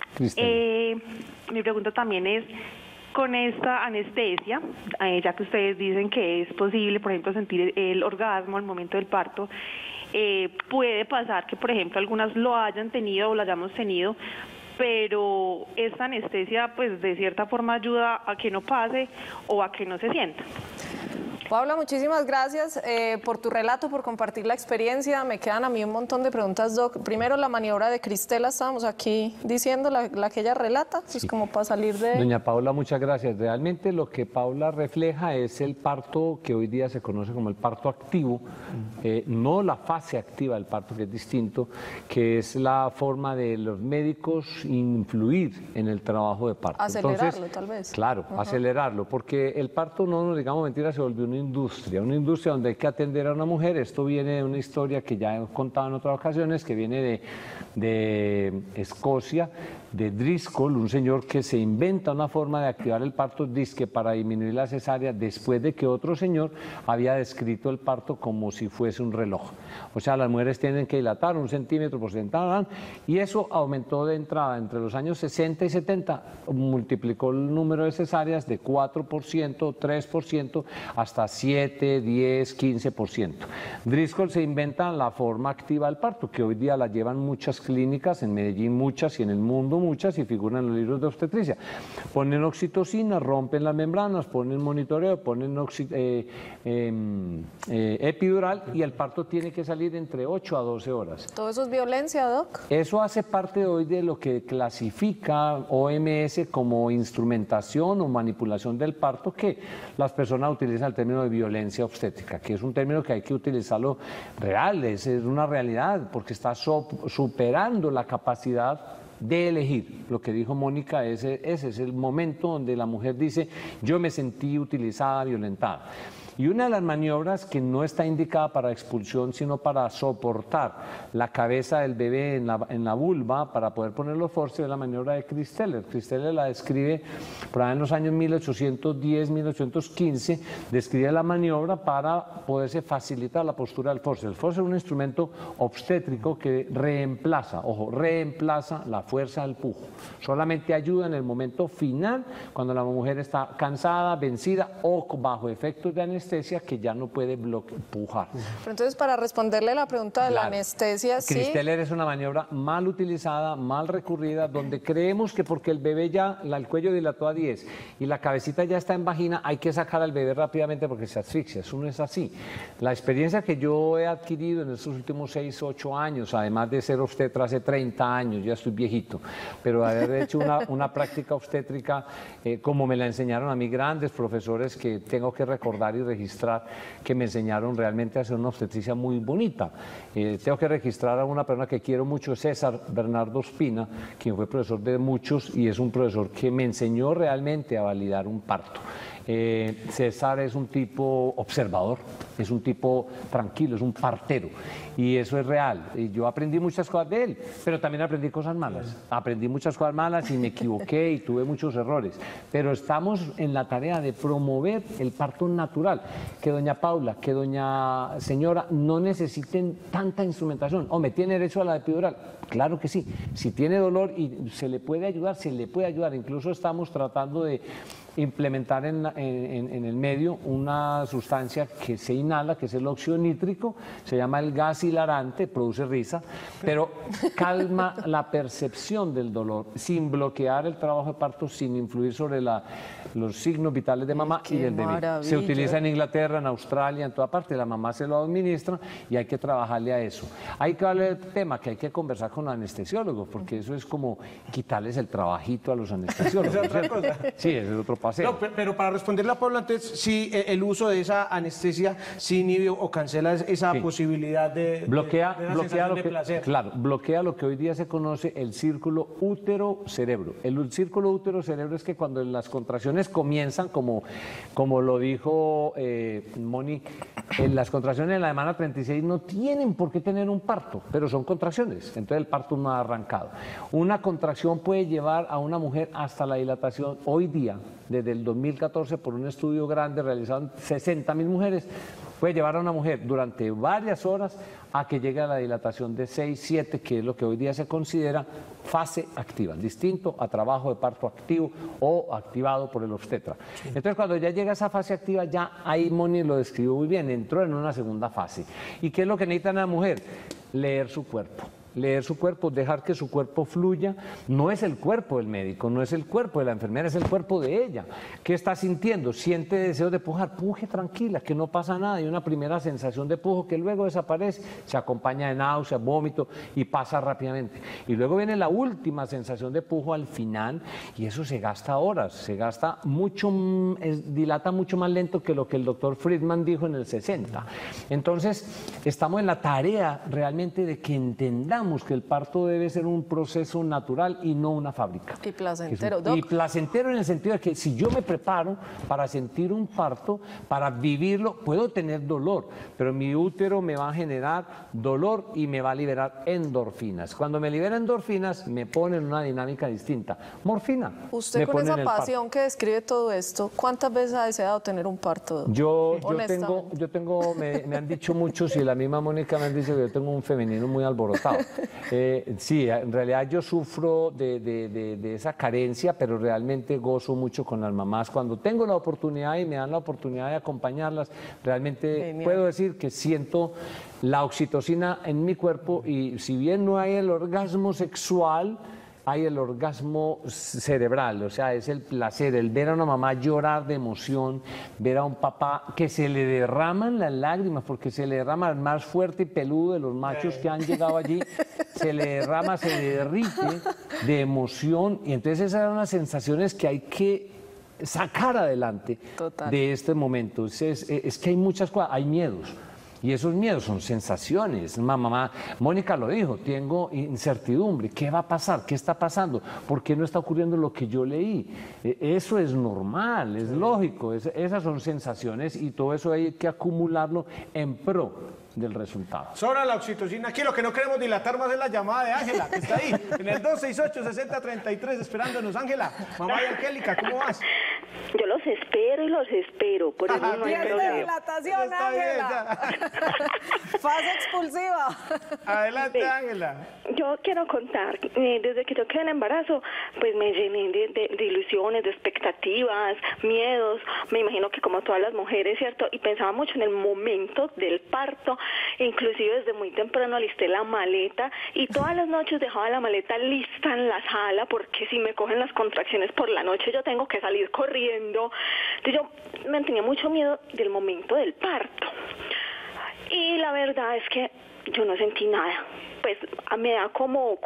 Mi pregunta también es, con esta anestesia, ya que ustedes dicen que es posible, por ejemplo, sentir el orgasmo al momento del parto, puede pasar que, por ejemplo, algunas lo hayan tenido o lo hayamos tenido, pero esta anestesia, pues, de cierta forma ayuda a que no pase o a que no se sienta. Paula, muchísimas gracias por tu relato, por compartir la experiencia. Me quedan a mí un montón de preguntas, Doc. Primero, la maniobra de Cristela, estábamos aquí diciendo, la que ella relata, pues como para salir de... Doña Paula, muchas gracias. Realmente lo que Paula refleja es el parto que hoy día se conoce como el parto activo, no la fase activa del parto, que es distinto, que es la forma de los médicos influir en el trabajo de parto. Acelerarlo, entonces, tal vez. Claro, acelerarlo, porque el parto, no nos digamos mentiras, se volvió una industria donde hay que atender a una mujer. Esto viene de una historia que ya he contado en otras ocasiones, que viene de Escocia, de Driscoll, un señor que se inventa una forma de activar el parto, dizque para disminuir la cesárea, después de que otro señor había descrito el parto como si fuese un reloj. O sea, las mujeres tienen que dilatar 1 centímetro por centímetro, y eso aumentó de entrada entre los años 60 y 70, multiplicó el número de cesáreas de 4%, 3%, hasta 7, 10, 15%. Driscoll se inventa la forma activa del parto, que hoy día la llevan muchas clínicas, en Medellín muchas y en el mundo muchas, y figuran en los libros de obstetricia. Ponen oxitocina, rompen las membranas, ponen monitoreo, ponen epidural, y el parto tiene que salir entre 8 a 12 horas. ¿Todo eso es violencia, Doc? Eso hace parte hoy de lo que clasifica OMS como instrumentación o manipulación del parto, que las personas utilizan el término de violencia obstétrica, que es un término que hay que utilizarlo real, es una realidad, porque está superando la capacidad de elegir. Lo que dijo Mónica, ese es el momento donde la mujer dice: yo me sentí utilizada, violentada. Y una de las maniobras que no está indicada para expulsión, sino para soportar la cabeza del bebé en la vulva para poder poner los forceps, es la maniobra de Christeller. Christeller la describe por ahí en los años 1810, 1815, describe la maniobra para poderse facilitar la postura del forceps. El forceps es un instrumento obstétrico que reemplaza, ojo, reemplaza la fuerza del pujo. Solamente ayuda en el momento final, cuando la mujer está cansada, vencida o bajo efectos de anestesia, que ya no puede pujar. Pero entonces, para responderle la pregunta de la anestesia, sí. Christeller es una maniobra mal utilizada, mal recurrida, donde creemos que porque el bebé ya, el cuello dilató a 10 y la cabecita ya está en vagina, hay que sacar al bebé rápidamente porque se asfixia. Eso no es así. La experiencia que yo he adquirido en estos últimos 6, 8 años, además de ser obstetra hace 30 años, ya estoy viejito, pero de haber hecho una práctica obstétrica como me la enseñaron a mí grandes profesores que tengo que recordar y registrar, que me enseñaron realmente a hacer una obstetricia muy bonita. Tengo que registrar a una persona que quiero mucho, César Bernardo Espina, quien fue profesor de muchos y es un profesor que me enseñó realmente a validar un parto. César es un tipo observador, es un tipo tranquilo, es un partero, y eso es real. Y yo aprendí muchas cosas de él, pero también aprendí cosas malas. Aprendí muchas cosas malas y me equivoqué y tuve muchos errores. Pero estamos en la tarea de promover el parto natural, que doña Paula, que doña señora no necesiten tanta instrumentación. Hombre, ¿tiene derecho a la epidural? Claro que sí. Si tiene dolor y se le puede ayudar, se le puede ayudar. Incluso estamos tratando de implementar en el medio una sustancia que se inhala, que es el óxido nítrico, se llama el gas hilarante, produce risa, pero calma la percepción del dolor, sin bloquear el trabajo de parto, sin influir sobre los signos vitales de mamá y del bebé. Maravilla. Se utiliza en Inglaterra, en Australia, en toda parte, la mamá se lo administra y hay que trabajarle a eso. Hay que darle el tema que hay que conversar con los anestesiólogos, porque eso es como quitarles el trabajito a los anestesiólogos. ¿Es otra cosa? Sí, es otro paseo. No, pero para responderle a Paula, entonces, sí, el uso de esa anestesia sí inhibe o cancela esa posibilidad de bloquea sensación lo de placer. Claro, bloquea lo que hoy día se conoce el círculo útero-cerebro. El círculo útero-cerebro es que cuando las contracciones comienzan, como lo dijo Moni, las contracciones en la semana 36 no tienen por qué tener un parto, pero son contracciones, entonces el parto no ha arrancado. Una contracción puede llevar a una mujer hasta la dilatación hoy día, desde el 2014, por un estudio grande realizado en 60.000 mujeres, puede llevar a una mujer durante varias horas a que llegue a la dilatación de 6, 7, que es lo que hoy día se considera fase activa, distinto a trabajo de parto activo o activado por el obstetra. Entonces, cuando ya llega a esa fase activa, ya ahí Moni lo describió muy bien, entró en una segunda fase. ¿Y qué es lo que necesita la mujer? Leer su cuerpo. Leer su cuerpo, dejar que su cuerpo fluya. No es el cuerpo del médico, no es el cuerpo de la enfermera, es el cuerpo de ella. ¿Qué está sintiendo? Siente deseo de pujar, puje tranquila, que no pasa nada. Y una primera sensación de pujo que luego desaparece, se acompaña de náusea, vómito y pasa rápidamente. Y luego viene la última sensación de pujo al final y eso se gasta horas, se gasta mucho, dilata mucho más lento que lo que el doctor Friedman dijo en el 60. Entonces, estamos en la tarea realmente de que entendamos que el parto debe ser un proceso natural y no una fábrica. Y placentero, Y placentero en el sentido de que si yo me preparo para sentir un parto, para vivirlo, puedo tener dolor, pero mi útero me va a generar dolor y me va a liberar endorfinas. Cuando me libera endorfinas, me pone en una dinámica distinta. Morfina. Usted con esa pasión que describe todo esto, ¿cuántas veces ha deseado tener un parto? Yo tengo, me han dicho muchos y la misma Mónica me han dicho que yo tengo un femenino muy alborotado. Sí, en realidad yo sufro de esa carencia, pero realmente gozo mucho con las mamás. Cuando tengo la oportunidad y me dan la oportunidad de acompañarlas, realmente puedo decir que siento la oxitocina en mi cuerpo y si bien no hay el orgasmo sexual, hay el orgasmo cerebral, o sea, es el placer, el ver a una mamá llorar de emoción, ver a un papá que se le derraman las lágrimas, porque se le derrama el más fuerte y peludo de los machos que han llegado allí, se le derrama, se le derrite de emoción, y entonces esas son las sensaciones que hay que sacar adelante de este momento. Es que hay muchas cosas, hay miedos. Y esos miedos son sensaciones. Mamá, Mónica lo dijo, tengo incertidumbre. ¿Qué va a pasar? ¿Qué está pasando? ¿Por qué no está ocurriendo lo que yo leí? Eso es normal, es lógico. Esas son sensaciones y todo eso hay que acumularlo en pro del resultado. Sobra la oxitocina. Aquí lo que no queremos dilatar más es la llamada de Ángela, que está ahí, en el 268-6033, esperándonos. Ángela, mamá de Angélica, ¿cómo vas? Yo los espero, por eso no hay problema. Dilatación, Ángela. Fase expulsiva. Adelante, Ángela. Yo quiero contar, desde que yo quedé en embarazo, pues me llené de ilusiones, de expectativas, miedos, me imagino que como todas las mujeres, ¿cierto? Y pensaba mucho en el momento del parto, inclusive desde muy temprano alisté la maleta y todas las noches dejaba la maleta lista en la sala porque si me cogen las contracciones por la noche yo tengo que salir corriendo. Entonces yo me tenía mucho miedo del momento del parto. Y la verdad es que yo no sentí nada. Pues me da como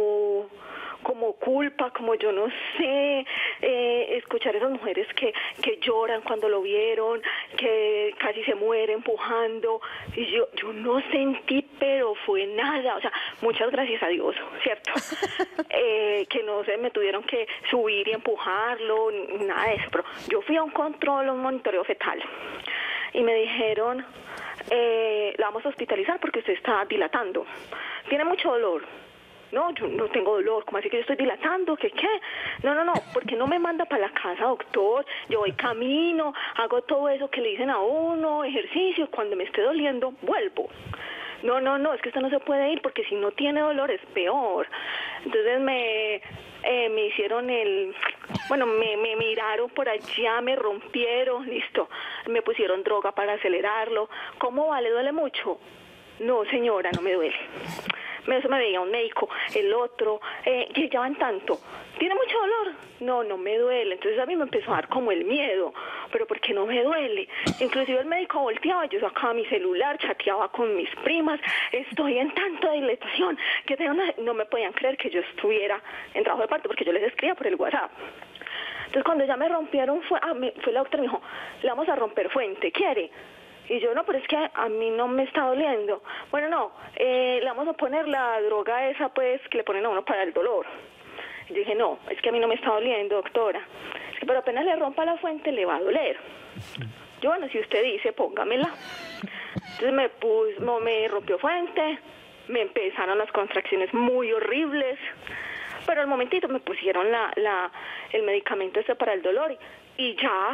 culpa, como yo no sé, escuchar a esas mujeres que lloran cuando lo vieron, que casi se mueren empujando, y yo no sentí, pero fue nada, o sea, muchas gracias a Dios, ¿cierto? Que no se me tuvieron que subir y empujarlo, nada de eso, pero yo fui a un control, un monitoreo fetal, y me dijeron, la vamos a hospitalizar porque usted está dilatando, tiene mucho dolor. No, yo no tengo dolor, ¿cómo así que yo estoy dilatando? ¿Qué? No, ¿por qué no me manda para la casa, doctor? Yo voy camino, hago todo eso que le dicen a uno, ejercicio, cuando me esté doliendo, vuelvo. No, es que usted no se puede ir porque si no tiene dolor es peor. Entonces me hicieron me miraron por allá, me rompieron, listo, me pusieron droga para acelerarlo. ¿Cómo va? ¿Le duele mucho? No, señora, no me duele. Eso me veía un médico, el otro, que ya van tanto. ¿Tiene mucho dolor? No me duele. Entonces a mí me empezó a dar como el miedo, pero ¿por qué no me duele? Inclusive el médico volteaba, yo sacaba mi celular, chateaba con mis primas, estoy en tanta dilatación que no me podían creer que yo estuviera en trabajo de parto porque yo les escribía por el WhatsApp. Entonces cuando ya me rompieron, fue la doctora, me dijo, le vamos a romper fuente, ¿quiere? Y yo, no, pero es que a mí no me está doliendo. Bueno, no, le vamos a poner la droga esa, pues, que le ponen a uno para el dolor. Y yo dije, no, es que a mí no me está doliendo, doctora. Es que pero apenas le rompa la fuente, le va a doler. Yo, bueno, si usted dice, póngamela. Entonces me rompió fuente, me empezaron las contracciones muy horribles, pero al momentito me pusieron el medicamento ese para el dolor y ya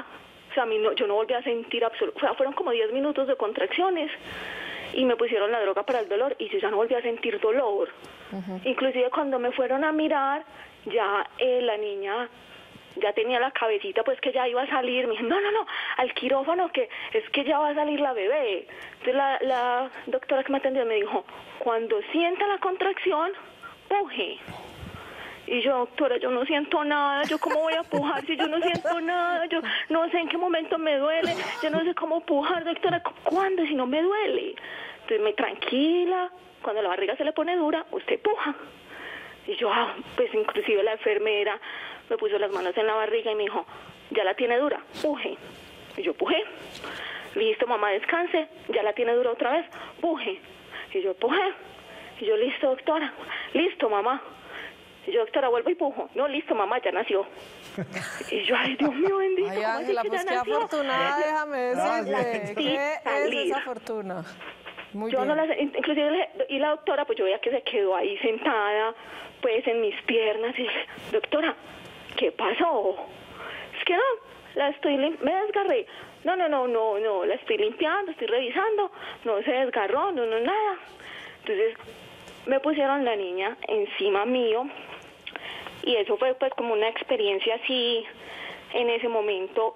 O sea, a mí no, yo no volví a sentir absoluto, o sea, fueron como 10 minutos de contracciones y me pusieron la droga para el dolor y yo ya no volví a sentir dolor. Inclusive cuando me fueron a mirar, ya la niña ya tenía la cabecita, pues que ya iba a salir. Me dijo, no, al quirófano, que es que ya va a salir la bebé. Entonces la doctora que me atendió me dijo, cuando sienta la contracción, puje. Y yo, doctora, yo no siento nada, yo cómo voy a pujar si yo no siento nada, yo no sé en qué momento me duele, yo no sé cómo pujar, doctora, ¿cuándo si no me duele? Entonces me tranquila, cuando la barriga se le pone dura, usted puja. Y yo, pues inclusive la enfermera me puso las manos en la barriga y me dijo, ya la tiene dura, puje. Y yo pujé. Listo, mamá, descanse, ya la tiene dura otra vez, puje. Y yo pujé. Y yo, listo, doctora, listo, mamá. Y yo, doctora, vuelvo y pujo. No, listo, mamá, ya nació. Y yo, ay, Dios mío, bendito. Ay, Ángela, pues qué afortunada, déjame decirte. ¿Qué es esa fortuna? Muy bien. Inclusive, y la doctora, pues yo veía que se quedó ahí sentada, pues en mis piernas. Y dije, doctora, ¿qué pasó? Es que no, me desgarré. No, la estoy limpiando, estoy revisando. No se desgarró, no, nada. Entonces, me pusieron la niña encima mío. Y eso fue pues como una experiencia así. En ese momento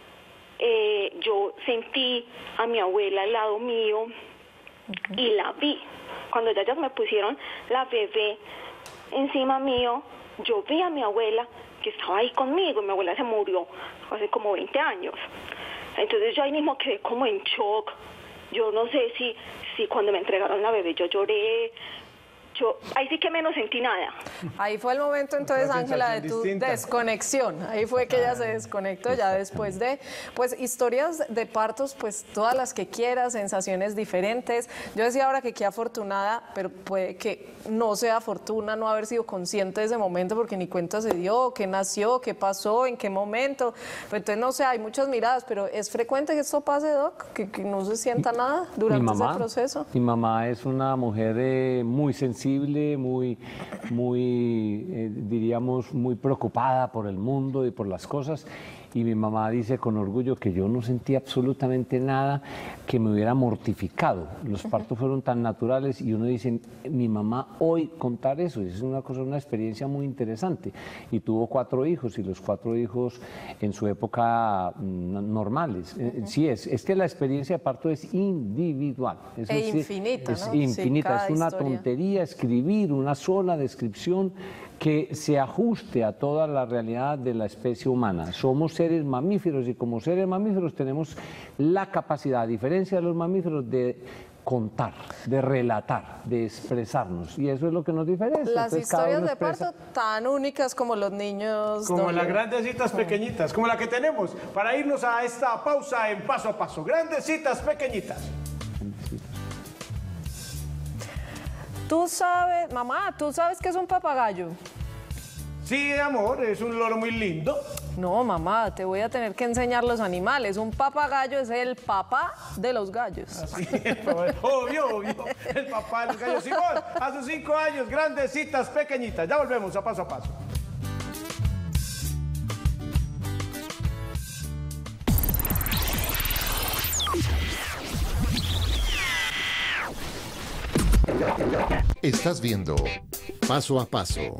yo sentí a mi abuela al lado mío y la vi. Cuando ya me pusieron la bebé encima mío, yo vi a mi abuela que estaba ahí conmigo. Mi abuela se murió hace como 20 años. Entonces yo ahí mismo quedé como en shock. Yo no sé si cuando me entregaron la bebé yo lloré. Ahí sí que menos sentí nada. Ahí fue el momento entonces, Ángela, de tu desconexión. Ahí fue que ella se desconectó ya después de, pues, historias de partos, pues todas las que quieras, sensaciones diferentes. Yo decía ahora que qué afortunada, pero puede que no sea fortuna no haber sido consciente de ese momento porque ni cuenta se dio, qué nació, qué pasó, en qué momento. Pues entonces no sé, hay muchas miradas, pero ¿es frecuente que esto pase, Doc? Que no se sienta nada durante ese proceso. Mi mamá es una mujer muy sensible, diríamos, muy preocupada por el mundo y por las cosas. Y mi mamá dice con orgullo que yo no sentí absolutamente nada que me hubiera mortificado. Los partos fueron tan naturales y uno dice, mi mamá hoy contar eso, es una experiencia muy interesante. Y tuvo 4 hijos y los 4 hijos en su época normales. Sí, es que la experiencia de parto es individual. Es infinita, es ¿no? infinita, Sí, es una historia. tontería escribir una sola descripción que se ajuste a toda la realidad de la especie humana. Somos seres mamíferos y como seres mamíferos tenemos la capacidad, a diferencia de los mamíferos, de contar, de relatar, de expresarnos. Y eso es lo que nos diferencia. Las Entonces, cada historias uno de expresa. parto tan únicas como los niños. Como donde- las grandecitas pequeñitas, como la que tenemos para irnos a esta pausa en Paso a Paso. Grandecitas pequeñitas. Tú sabes, mamá, ¿tú sabes qué es un papagayo? Sí, amor, es un loro muy lindo. No, mamá, te voy a tener que enseñar los animales. Un papagayo es el papá de los gallos. Así es, obvio, el papá de los gallos. Simón, a sus 5 años, grandecitas pequeñitas. Ya volvemos a Paso a Paso. Estás viendo Paso a Paso.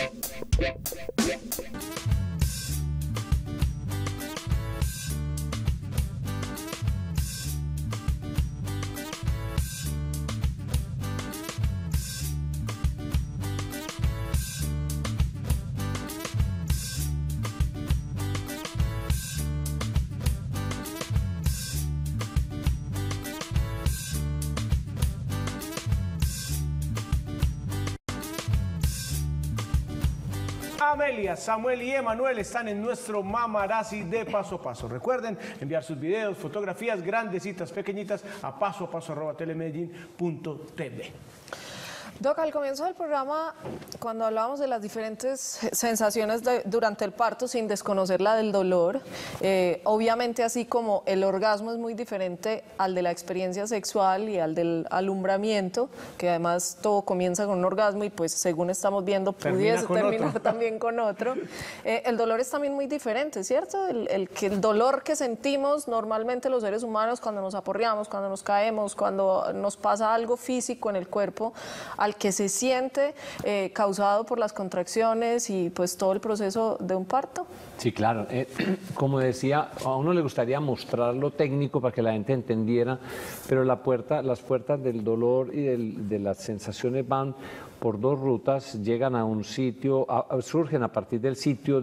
Amelia, Samuel y Emanuel están en nuestro Mamarazzi de Paso a Paso. Recuerden enviar sus videos, fotografías grandecitas, pequeñitas a pasoapaso@telemedellin.tv. Doc, al comienzo del programa, cuando hablábamos de las diferentes sensaciones durante el parto, sin desconocer la del dolor, obviamente así como el orgasmo es muy diferente al de la experiencia sexual y al del alumbramiento, que además todo comienza con un orgasmo y pues según estamos viendo pudiese terminar también con otro, el dolor es también muy diferente, ¿cierto? El dolor que sentimos normalmente los seres humanos cuando nos aporreamos, cuando nos caemos, cuando nos pasa algo físico en el cuerpo, al que se siente causado por las contracciones y pues todo el proceso de un parto. Sí, claro. Como decía, a uno le gustaría mostrar lo técnico para que la gente entendiera, pero las puertas del dolor y de las sensaciones van por dos rutas, llegan a un sitio, surgen a partir del sitio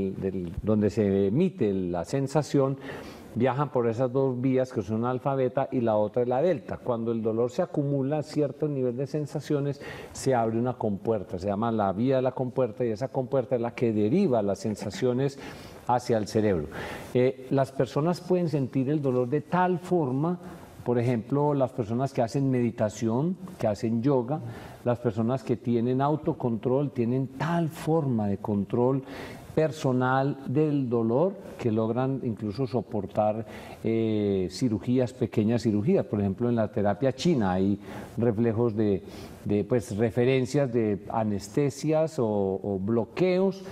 donde se emite la sensación, viajan por esas dos vías que son una alfa, beta y la otra es la delta. Cuando el dolor se acumula a cierto nivel de sensaciones, se abre una compuerta, se llama la vía de la compuerta y esa compuerta es la que deriva las sensaciones hacia el cerebro. Las personas pueden sentir el dolor de tal forma, por ejemplo, las personas que hacen meditación, que hacen yoga, las personas que tienen autocontrol, tienen tal forma de control personal del dolor que logran incluso soportar cirugías, pequeñas cirugías. Por ejemplo, en la terapia china hay reflejos pues, referencias de anestesias o bloqueos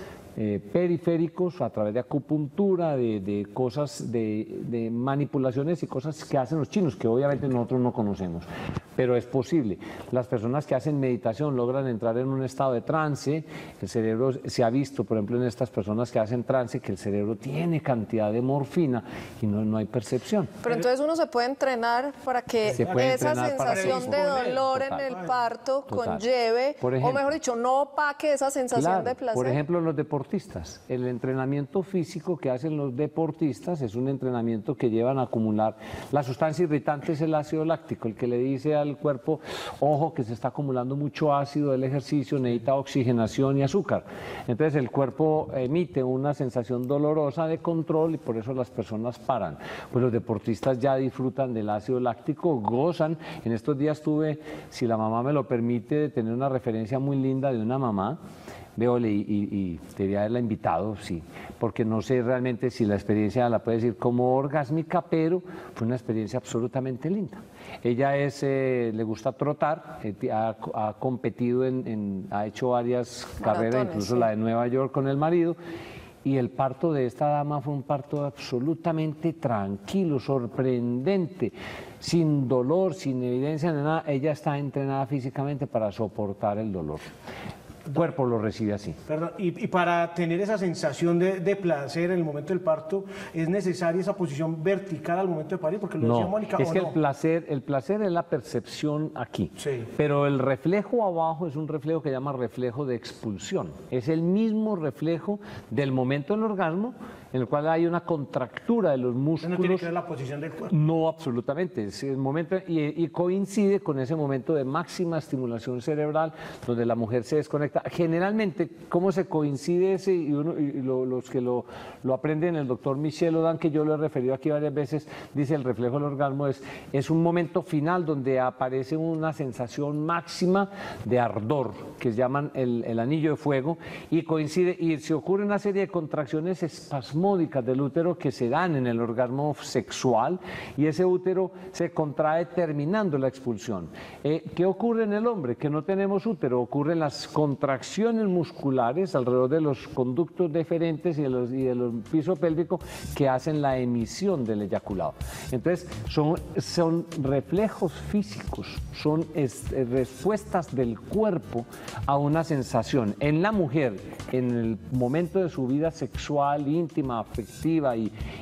periféricos a través de acupuntura, de cosas, de manipulaciones y cosas que hacen los chinos, que obviamente nosotros no conocemos, pero es posible. Las personas que hacen meditación logran entrar en un estado de trance, el cerebro se ha visto, por ejemplo, en estas personas que hacen trance, que el cerebro tiene cantidad de morfina y no hay percepción. Pero entonces uno se puede entrenar para que esa sensación de dolor en el parto conlleve, o mejor dicho, no opaque esa sensación de placer. Por ejemplo, los deportistas. El entrenamiento físico que hacen los deportistas es un entrenamiento que llevan a acumular. La sustancia irritante es el ácido láctico, el que le dice al cuerpo, ojo, que se está acumulando mucho ácido del ejercicio, necesita oxigenación y azúcar. Entonces el cuerpo emite una sensación dolorosa de control y por eso las personas paran. Pues los deportistas ya disfrutan del ácido láctico, gozan. En estos días tuve, si la mamá me lo permite, de tener una referencia muy linda de una mamá. Veole, y debería haberla invitado, sí, porque no sé realmente si la experiencia la puede decir como orgásmica, pero fue una experiencia absolutamente linda. Ella le gusta trotar, ha competido ha hecho varias carreras, incluso la de Nueva York con el marido, y el parto de esta dama fue un parto absolutamente tranquilo, sorprendente, sin dolor, sin evidencia de nada. Ella está entrenada físicamente para soportar el dolor. El cuerpo lo recibe así. Perdón, y para tener esa sensación de placer en el momento del parto, ¿es necesaria esa posición vertical al momento de parir? Porque lo decía Mónica, es que el placer es la percepción aquí, sí. Pero el reflejo abajo es un reflejo que se llama reflejo de expulsión. Es el mismo reflejo del momento del orgasmo, en el cual hay una contractura de los músculos. ¿No tiene que ver la posición del cuerpo? No, absolutamente. Es el momento, y coincide con ese momento de máxima estimulación cerebral, donde la mujer se desconecta. Generalmente, ¿cómo se coincide ese? Los que lo aprenden, el doctor Michel Odan, que yo lo he referido aquí varias veces, dice el reflejo del orgasmo es un momento final donde aparece una sensación máxima de ardor, que se llaman el anillo de fuego, y coincide, y se ocurre una serie de contracciones espasmódicas del útero que se dan en el orgasmo sexual, y ese útero se contrae terminando la expulsión. ¿Qué ocurre en el hombre? Que no tenemos útero, ocurren las contracciones musculares alrededor de los conductos deferentes y de los piso pélvico que hacen la emisión del eyaculado. Entonces son reflejos físicos, son respuestas del cuerpo a una sensación. En la mujer, en el momento de su vida sexual, íntima, afectiva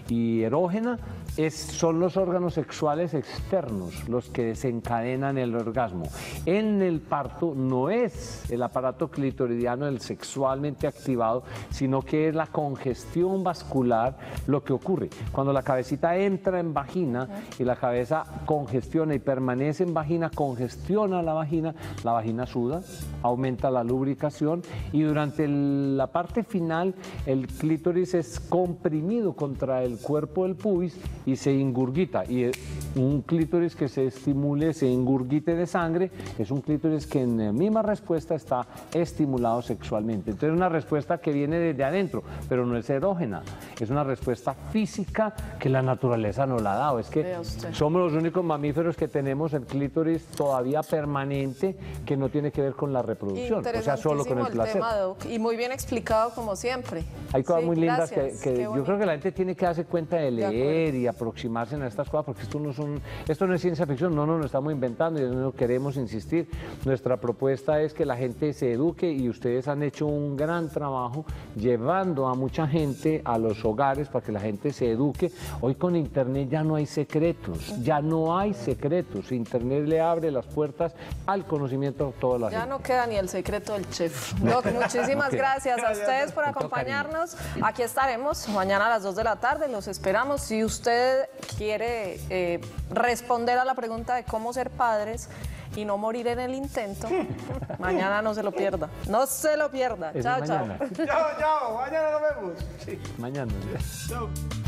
y erógena, son los órganos sexuales externos los que desencadenan el orgasmo. En el parto no es el aparato clitoridiano el sexualmente activado, sino que es la congestión vascular lo que ocurre. Cuando la cabecita entra en vagina y la cabeza congestiona y permanece en vagina, congestiona la vagina suda, aumenta la lubricación y durante la parte final el clítoris es comprimido contra el cuerpo del pubis y se ingurgita. Y un clítoris que se estimule, se ingurgite de sangre, es un clítoris que en la misma respuesta está estimulado sexualmente. Entonces es una respuesta que viene desde adentro, pero no es erógena, es una respuesta física que la naturaleza nos la ha dado. Es que somos los únicos mamíferos que tenemos el clítoris todavía permanente, que no tiene que ver con la reproducción, o sea, solo con el placer. Tema, Doc, y muy bien explicado como siempre. Hay cosas muy lindas gracias, que yo creo que la gente tiene que darse cuenta de leer y aproximarse a estas cosas, porque esto no es ciencia ficción, no nos lo estamos inventando y no queremos insistir. Nuestra propuesta es que la gente se eduque y ustedes han hecho un gran trabajo llevando a mucha gente a los hogares para que la gente se eduque. Hoy con Internet ya no hay secretos, ya no hay secretos. Internet le abre las puertas al conocimiento a toda la gente. Ya no queda ni el secreto del chef. Doc, muchísimas gracias a ustedes por acompañarnos. Aquí estaremos mañana a las 2 de la tarde, los esperamos. Si usted quiere responder a la pregunta de cómo ser padres y no morir en el intento, mañana no se lo pierda. No se lo pierda. Chao, chao. Chao, chao. Mañana nos vemos. Sí. Mañana. Chao.